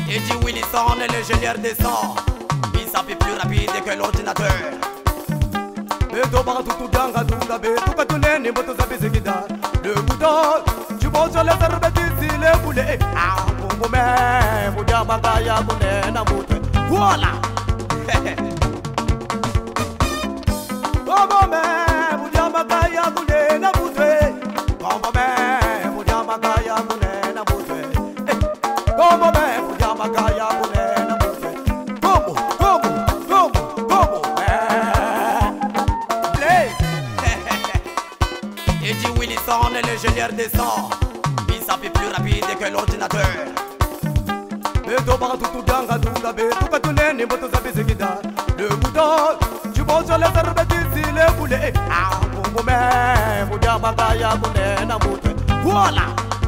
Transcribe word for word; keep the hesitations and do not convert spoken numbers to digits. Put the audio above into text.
Et dit Wilson est l'ingénieur des sons. Il s'appuie plus rapide que l'ordinateur. Beto batu tu janga dunga beto katuneni boto zabizigida. Le bouton, tu bosses sur les herbes d'ici les boulets. Ah, bongo me, boudia magaya bune na mute. Voilà. Bongo me, boudia magaya bune na mute. Bongo me, boudia magaya bune na mute. Bongo me, boudia magaya bune na mute. Bongo, bongo, bongo, bongo. Et dit Wilson est l'ingénieur des sons. Il s'appuie plus rapide que l'ordinateur. Beto batu tu janga dunga beto katuneni boto zabizigida. Le bouton, tu bosses sur les herbes d'ici les boulets. Ah, bongo me, boudia magaya bune na mute. Voilà.